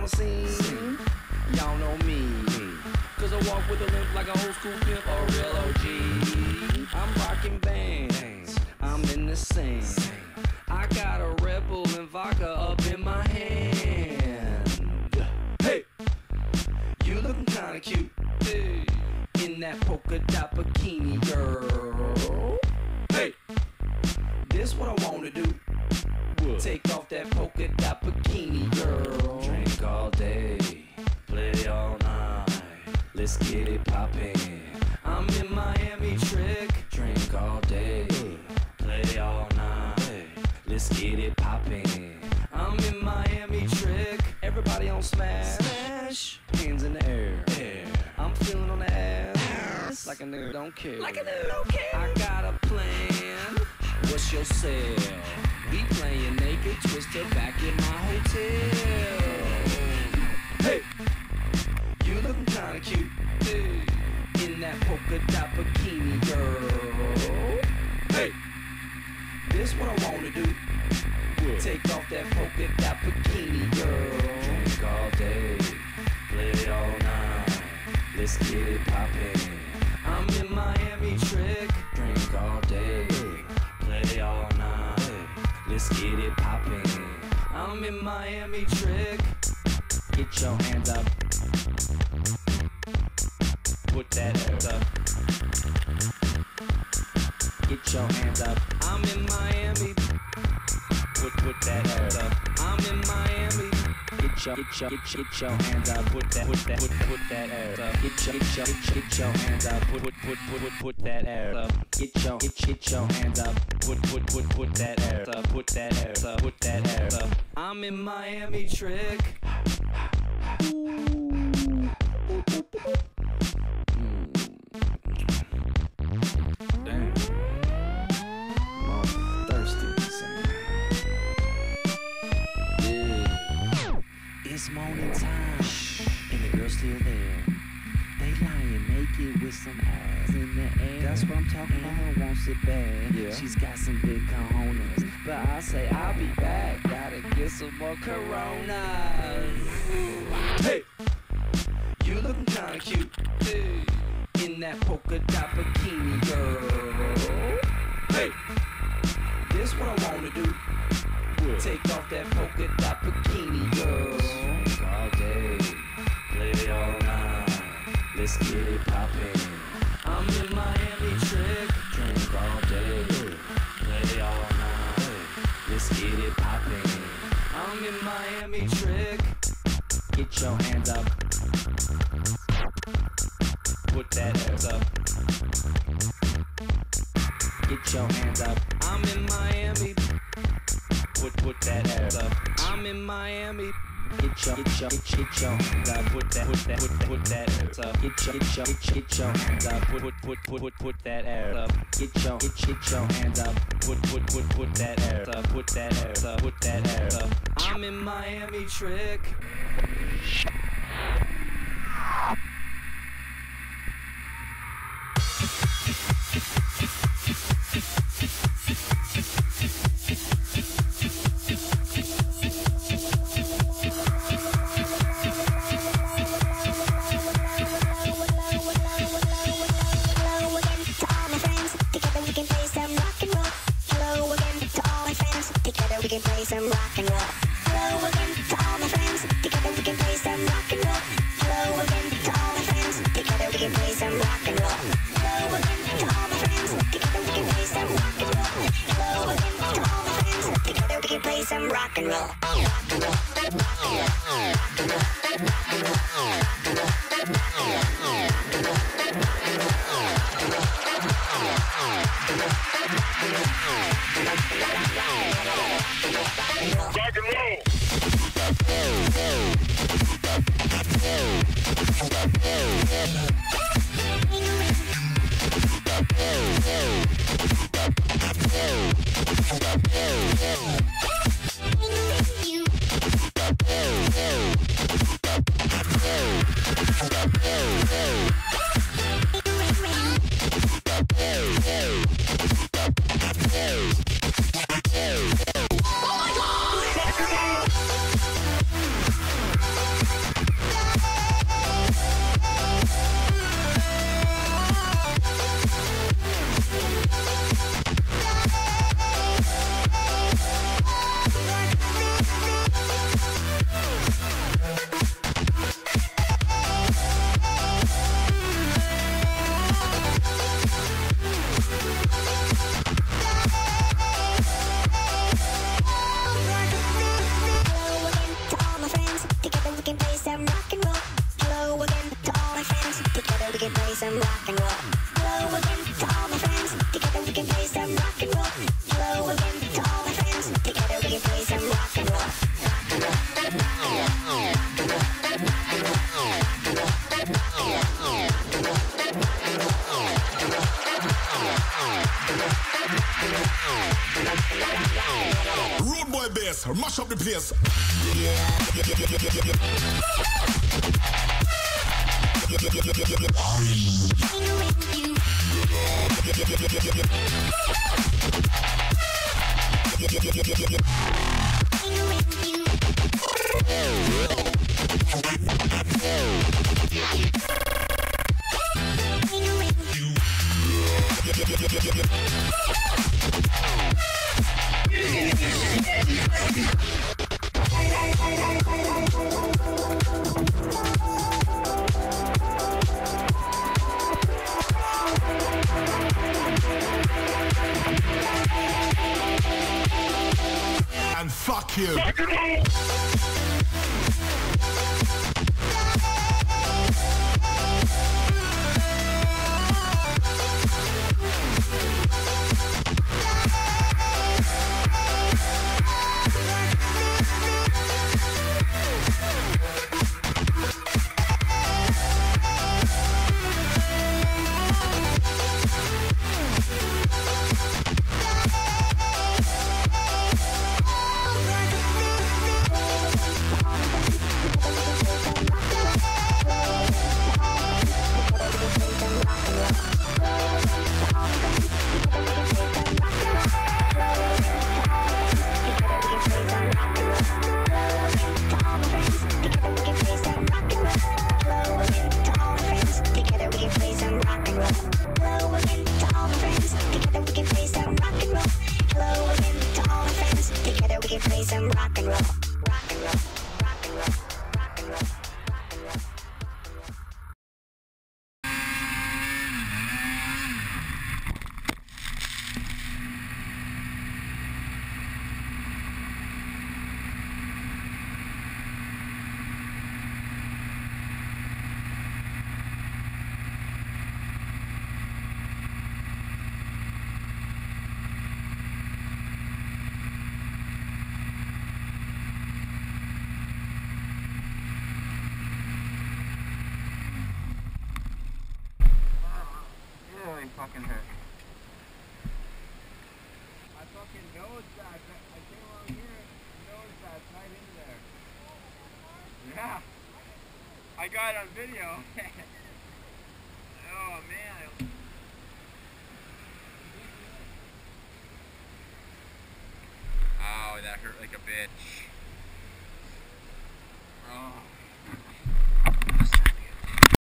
the scene. Y'all know me, cause I walk with a limp like a old school pimp or a real OG. I'm rocking bands, I'm in the scene. I got a Red Bull and vodka up in my hand. Hey, you looking kinda cute, hey, in that polka dot bikini, girl. Hey, this what I wanna do. Take off that polka dot bikini, girl. Drink all day, play all night. Let's get it poppin'. I'm in Miami trick. Drink all day, play all night. Let's get it poppin'. I'm in Miami trick. Everybody on smash. Hands in the air. I'm feeling on the ass like a nigga don't care. Like a nigga don't care. I got a plan. What's your sale? We playing naked twister back in my hotel. Hey, you looking kinda cute, hey, in that polka dot bikini, girl. Hey, this what I wanna do. Take off that polka dot bikini, girl. Drink all day, play all night. Let's get it poppin'. I'm in Miami trick. Drink all day, play all night. Let's get it poppin'. I'm in Miami trick. Get your hands up. Put that ass up. Get your hands up. I'm in Miami. Put that ass up. I'm in Miami. Get your hands up. Put that ass up. Get your hands up. Put that ass up. Get your hands up. Put that ass up. Put that ass up. Put that ass up. I'm in Miami trick. Damn. I'm all thirsty. It's morning time, and the girl's still there. They lying naked with some ass in the air. That's what I'm talking about. Wants it bad. Yeah. She's got some big cojones, but I say I'll be back. Gotta get some more Coronas. Hey, you looking kinda cute, hey, in that polka dot bikini, girl. Hey, this what I wanna do. Take off that polka dot bikini, girl. All day, play all night. Let's get it poppin'. I'm in Miami trick. Drink all day, play all night. Let's get it poppin'. I'm in Miami trick. Get your hands up. Put that ass up. Get your hands up. I'm in Miami. Put that ass up. I'm in Miami. Get your hands up. Put that ass up. Get your hands up. Put that ass up. Get your hands up. Put that ass up. Put that ass up. Put that ass up. I'm in Miami trick. We can play some rock and roll. Hello again to all my friends. Together we can play some rock and roll. Hello again to all my friends. Together we can play some rock and roll. Hello again to all my friends. Together we can play some rock and roll. Hello again to all my friends. Together we can play some rock and roll. Rock and roll. Rock and roll. Rock and roll. Rock and roll. Rock and roll. Hello again to all my friends. Together we can play some rock and roll. Hello again to all my friends. Together we can play some rock and roll. Rock and roll. Road boy bass, mash up the place. And fuck you. Play some rock and roll, rock and roll, rock and roll, rock and roll, rock and roll. Fucking hurt. I fucking nosed that. I came along here and nosed that right into there. Yeah. I got it on video. Oh man. Oh, that hurt like a bitch.